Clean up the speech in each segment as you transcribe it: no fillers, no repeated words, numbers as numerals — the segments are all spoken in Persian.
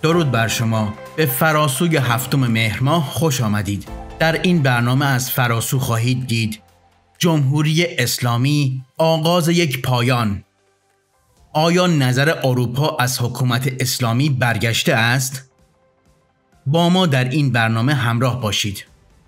درود بر شما. به فراسوی 7 مهر ماه خوش آمدید. در این برنامه از فراسو خواهید دید جمهوری اسلامی، آغاز یک پایان. آیا نظر اروپا از حکومت اسلامی برگشته است؟ با ما در این برنامه همراه باشید.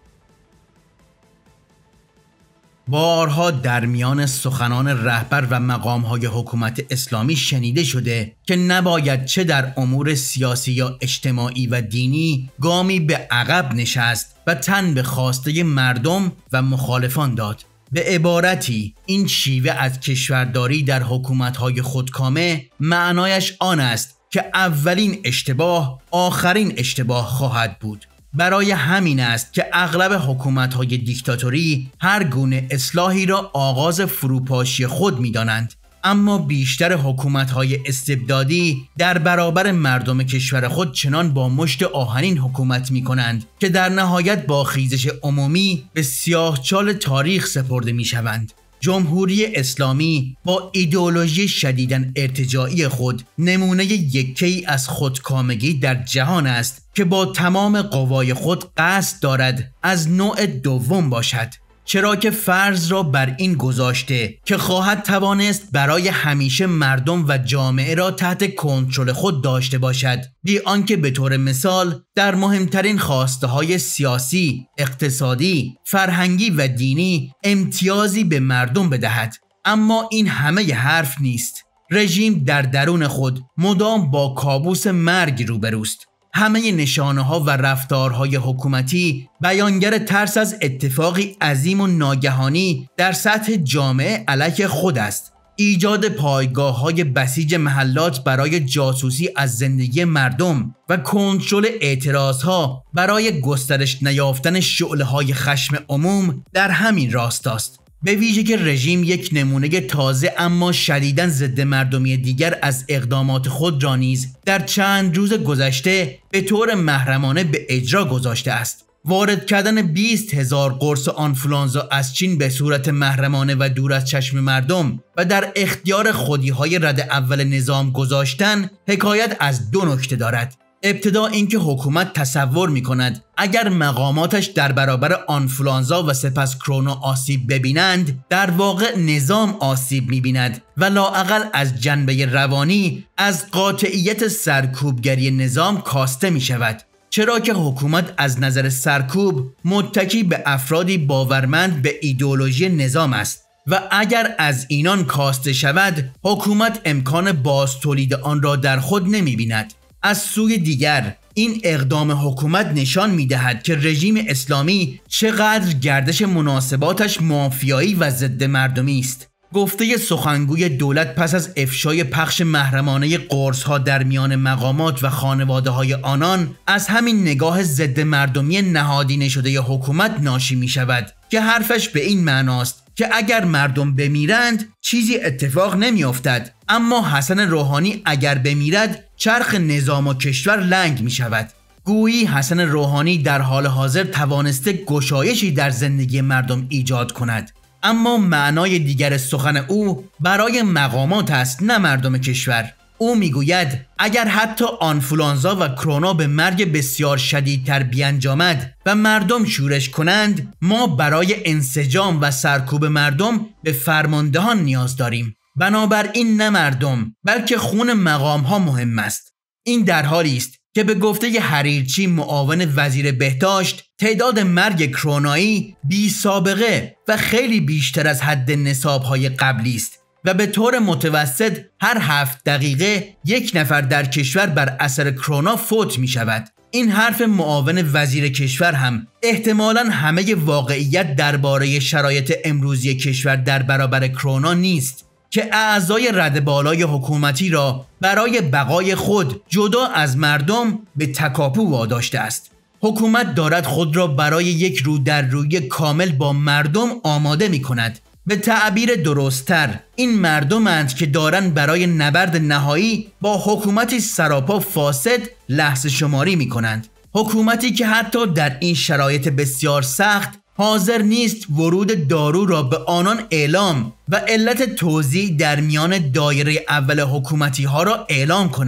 بارها در میان سخنان رهبر و مقام‌های حکومت اسلامی شنیده شده که نباید چه در امور سیاسی یا اجتماعی و دینی گامی به عقب نشست و تن به خواسته مردم و مخالفان داد. به عبارتی این شیوه از کشورداری در حکومت‌های خودکامه معنایش آن است که اولین اشتباه آخرین اشتباه خواهد بود. برای همین است که اغلب حکومت‌های دیکتاتوری هر گونه اصلاحی را آغاز فروپاشی خود می‌دانند، اما بیشتر حکومت‌های استبدادی در برابر مردم کشور خود چنان با مشت آهنین حکومت می‌کنند که در نهایت با خیزش عمومی به سیاهچال تاریخ سپرده می‌شوند. جمهوری اسلامی با ایدئولوژی شدیداً ارتجاعی خود نمونه یکی از خودکامگی در جهان است که با تمام قوای خود قصد دارد از نوع دوم باشد، چرا که فرض را بر این گذاشته که خواهد توانست برای همیشه مردم و جامعه را تحت کنترل خود داشته باشد، بی آنکه به طور مثال در مهمترین خواسته‌های سیاسی، اقتصادی، فرهنگی و دینی امتیازی به مردم بدهد. اما این همه حرف نیست. رژیم در درون خود مدام با کابوس مرگ روبروست. همه نشانه‌ها و رفتارهای حکومتی بیانگر ترس از اتفاقی عظیم و ناگهانی در سطح جامعه علیه خود است. ایجاد پایگاه‌های بسیج محلات برای جاسوسی از زندگی مردم و کنترل اعتراضها برای گسترش نیافتن شعله‌های خشم عموم در همین راستاست. به ویژه که رژیم یک نمونه تازه اما شدیداً ضد مردمی دیگر از اقدامات خود را نیز در چند روز گذشته به طور محرمانه به اجرا گذاشته است. وارد کردن 20,000 قرص آنفولانزا از چین به صورت محرمانه و دور از چشم مردم و در اختیار خودی‌های رد اول نظام گذاشتن حکایت از دو نکته دارد. ابتدا اینکه حکومت تصور می‌کند اگر مقاماتش در برابر آنفولانزا و سپس کرونا آسیب ببینند، در واقع نظام آسیب می‌بیند و لااقل از جنبه روانی از قاطعیت سرکوبگری نظام کاسته می‌شود، چرا که حکومت از نظر سرکوب متکی به افرادی باورمند به ایدئولوژی نظام است و اگر از اینان کاسته شود، حکومت امکان باز تولید آن را در خود نمی‌بیند. از سوی دیگر این اقدام حکومت نشان می‌دهد که رژیم اسلامی چقدر گردش مناسباتش مافیایی و ضد مردمی است. گفته سخنگوی دولت پس از افشای پخش محرمانه قرص‌ها در میان مقامات و خانواده‌های آنان از همین نگاه ضد مردمی نهادینه شده حکومت ناشی می‌شود که حرفش به این معناست که اگر مردم بمیرند چیزی اتفاق نمی‌افتد، اما حسن روحانی اگر بمیرد چرخ نظام و کشور لنگ می شود. گویی حسن روحانی در حال حاضر توانسته گشایشی در زندگی مردم ایجاد کند، اما معنای دیگر سخن او برای مقامات است، نه مردم کشور. او میگوید اگر حتی آنفولانزا و کرونا به مرگ بسیار شدیدتر بیانجامد و مردم شورش کنند، ما برای انسجام و سرکوب مردم به فرماندهان نیاز داریم. بنابراین نه مردم بلکه خون مقام ها مهم است. این در حالی است که به گفته حریرچی معاون وزیر بهداشت تعداد مرگ کرونایی بی سابقه و خیلی بیشتر از حد نصاب های قبلی است و به طور متوسط هر 7 دقیقه 1 نفر در کشور بر اثر کرونا فوت می شود. این حرف معاون وزیر کشور هم احتمالاً همه واقعیت درباره شرایط امروزی کشور در برابر کرونا نیست که اعضای رده بالای حکومتی را برای بقای خود جدا از مردم به تکاپو واداشته است. حکومت دارد خود را برای یک رو در روی کامل با مردم آماده می کند. به تعبیر درست‌تر این مردمند که دارند برای نبرد نهایی با حکومتی سراپا فاسد لحظه شماری می کنند. حکومتی که حتی در این شرایط بسیار سخت حاضر نیست ورود دارو را به آنان اعلام و علت توزیع در میان دایره اول حکومتی ها را اعلام کند.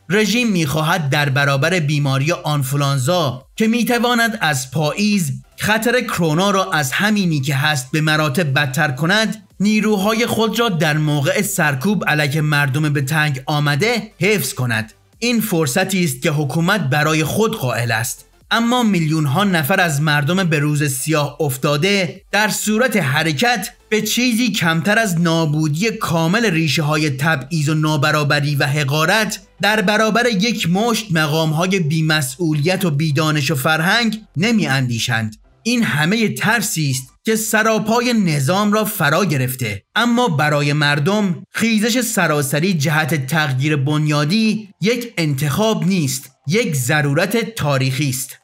رژیم می‌خواهد در برابر بیماری آنفولانزا که می‌تواند از پاییز خطر کرونا را از همینی که هست به مراتب بدتر کند، نیروهای خود را در موقع سرکوب علیه مردم به تنگ آمده حفظ کند. این فرصتی است که حکومت برای خود قائل است. اما میلیون ها نفر از مردم به روز سیاه افتاده در صورت حرکت به چیزی کمتر از نابودی کامل ریشه های تبعیض و نابرابری و حقارت در برابر یک مشت مقام های بی‌مسئولیت و بیدانش و فرهنگ نمی اندیشند. این همه ترسی است که سراپای نظام را فرا گرفته، اما برای مردم خیزش سراسری جهت تغییر بنیادی یک انتخاب نیست، یک ضرورت تاریخی است.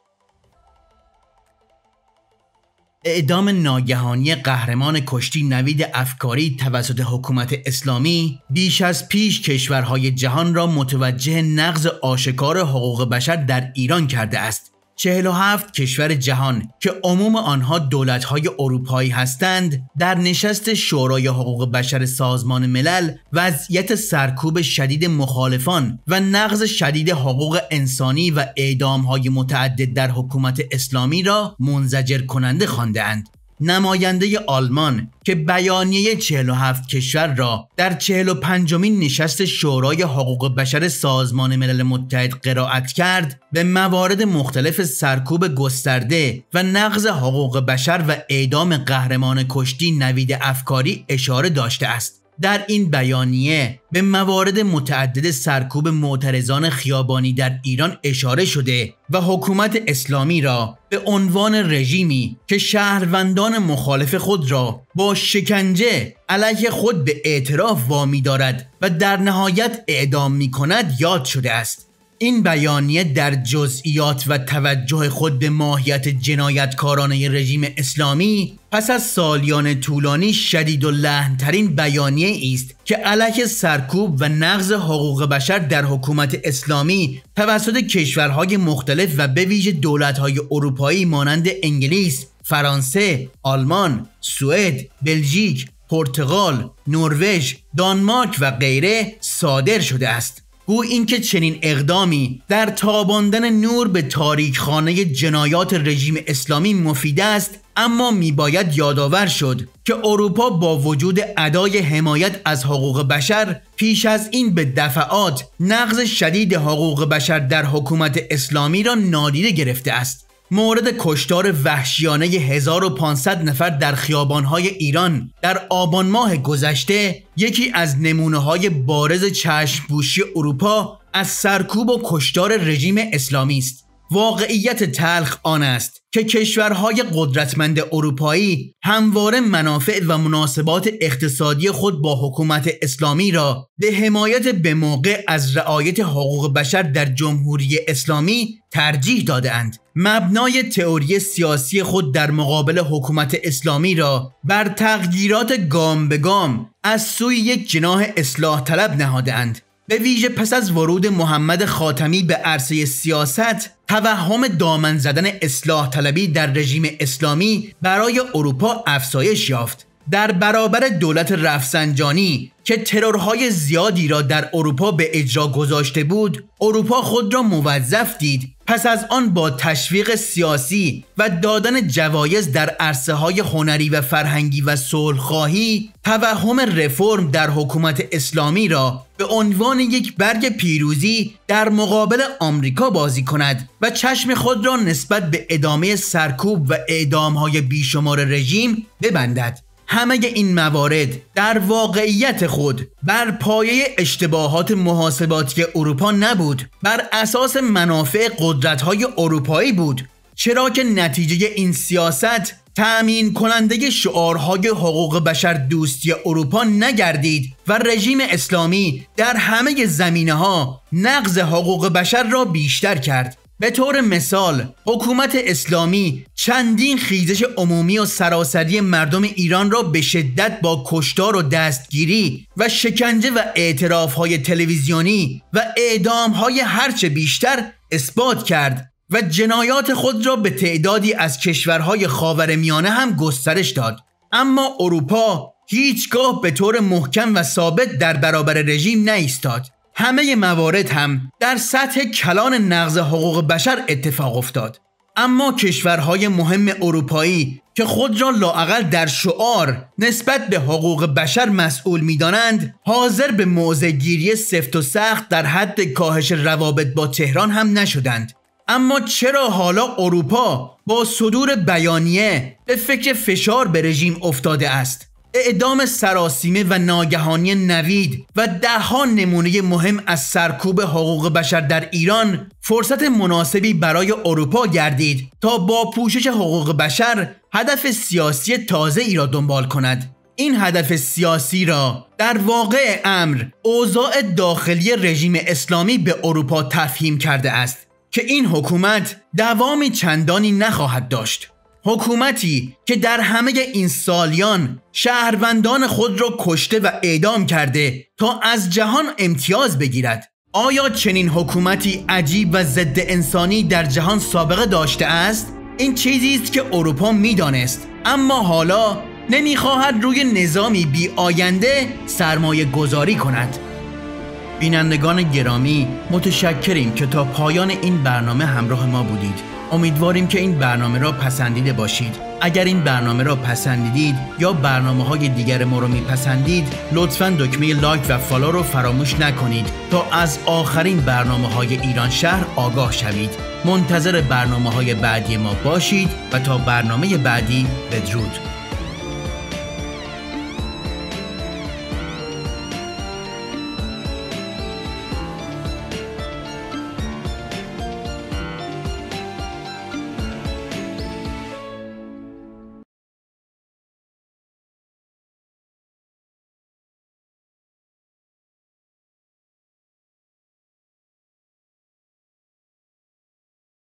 اعدام ناگهانی قهرمان کشتی نوید افکاری توسط حکومت اسلامی بیش از پیش کشورهای جهان را متوجه نقض آشکار حقوق بشر در ایران کرده است. 47 کشور جهان که عموم آنها دولت‌های اروپایی هستند، در نشست شورای حقوق بشر سازمان ملل وضعیت سرکوب شدید مخالفان و نقض شدید حقوق انسانی و اعدام‌های متعدد در حکومت اسلامی را منزجر کننده خواندند. نماینده آلمان که بیانیه 47 کشور را در 45مین نشست شورای حقوق بشر سازمان ملل متحد قرائت کرد، به موارد مختلف سرکوب گسترده و نقض حقوق بشر و اعدام قهرمان کشتی نوید افکاری اشاره داشته است. در این بیانیه به موارد متعدد سرکوب معترضان خیابانی در ایران اشاره شده و حکومت اسلامی را به عنوان رژیمی که شهروندان مخالف خود را با شکنجه علیه خود به اعتراف وامی دارد و در نهایت اعدام می کند یاد شده است. این بیانیه در جزئیات و توجه خود به ماهیت جنایتکارانه رژیم اسلامی پس از سالیان طولانی شدید و لحن‌ترین بیانیه است که علیه سرکوب و نقض حقوق بشر در حکومت اسلامی توسط کشورهای مختلف و به ویژه دولت‌های اروپایی مانند انگلیس، فرانسه، آلمان، سوئد، بلژیک، پرتغال، نروژ، دانمارک و غیره صادر شده است. گو اینکه چنین اقدامی در تاباندن نور به تاریکخانه جنایات رژیم اسلامی مفید است، اما میباید یادآور شد که اروپا با وجود ادای حمایت از حقوق بشر پیش از این به دفعات نقض شدید حقوق بشر در حکومت اسلامی را نادیده گرفته است. مورد کشتار وحشیانه 1500 نفر در خیابان‌های ایران در آبان ماه گذشته یکی از نمونه‌های بارز چشم‌پوشی اروپا از سرکوب و کشتار رژیم اسلامی است. واقعیت تلخ آن است که کشورهای قدرتمند اروپایی همواره منافع و مناسبات اقتصادی خود با حکومت اسلامی را به حمایت به موقع از رعایت حقوق بشر در جمهوری اسلامی ترجیح داده‌اند. مبنای تئوری سیاسی خود در مقابل حکومت اسلامی را بر تغییرات گام به گام از سوی یک جناح اصلاح طلب نهاده‌اند. به ویژه پس از ورود محمد خاتمی به عرصه سیاست، توهم دامن زدن اصلاح طلبی در رژیم اسلامی برای اروپا افزایش یافت. در برابر دولت رفسنجانی که ترورهای زیادی را در اروپا به اجرا گذاشته بود، اروپا خود را موظف دید پس از آن با تشویق سیاسی و دادن جوایز در عرصه‌های هنری و فرهنگی و صلح‌خواهی توهم رفرم در حکومت اسلامی را به عنوان یک برگ پیروزی در مقابل آمریکا بازی کند و چشم خود را نسبت به ادامه سرکوب و اعدام‌های بیشمار رژیم ببندد. همه این موارد در واقعیت خود بر پایه اشتباهات محاسباتی اروپا نبود، بر اساس منافع قدرت‌های اروپایی بود، چرا که نتیجه این سیاست تأمین کننده شعارهای حقوق بشر دوستی اروپا نگردید و رژیم اسلامی در همه زمینه‌ها نقض حقوق بشر را بیشتر کرد. به طور مثال، حکومت اسلامی چندین خیزش عمومی و سراسری مردم ایران را به شدت با کشتار و دستگیری و شکنجه و اعتراف‌های تلویزیونی و اعدام‌های هرچه بیشتر اثبات کرد و جنایات خود را به تعدادی از کشورهای خاورمیانه هم گسترش داد. اما اروپا هیچگاه به طور محکم و ثابت در برابر رژیم نایستاد. همه موارد هم در سطح کلان نقض حقوق بشر اتفاق افتاد. اما کشورهای مهم اروپایی که خود را لااقل در شعار نسبت به حقوق بشر مسئول می‌دانند، حاضر به موضع‌گیری سفت و سخت در حد کاهش روابط با تهران هم نشدند. اما چرا حالا اروپا با صدور بیانیه به فکر فشار به رژیم افتاده است؟ اعدام سراسیمه و ناگهانی نوید و ده‌ها نمونه مهم از سرکوب حقوق بشر در ایران فرصت مناسبی برای اروپا گردید تا با پوشش حقوق بشر هدف سیاسی تازه‌ای را دنبال کند. این هدف سیاسی را در واقع امر اوضاع داخلی رژیم اسلامی به اروپا تفهیم کرده است که این حکومت دوامی چندانی نخواهد داشت. حکومتی که در همه این سالیان شهروندان خود را کشته و اعدام کرده تا از جهان امتیاز بگیرد. آیا چنین حکومتی عجیب و ضد انسانی در جهان سابقه داشته است؟ این چیزی است که اروپا می‌دانست، اما حالا نمی‌خواهد روی نظامی بی آینده سرمایه گذاری کند. بینندگان گرامی، متشکریم که تا پایان این برنامه همراه ما بودید. امیدواریم که این برنامه را پسندیده باشید. اگر این برنامه را پسندیدید یا برنامه‌های دیگر ما را میپسندید، لطفاً دکمه لایک و فالو رو فراموش نکنید تا از آخرین برنامه‌های ایران شهر آگاه شوید. منتظر برنامه‌های بعدی ما باشید و تا برنامه بعدی، بدرود.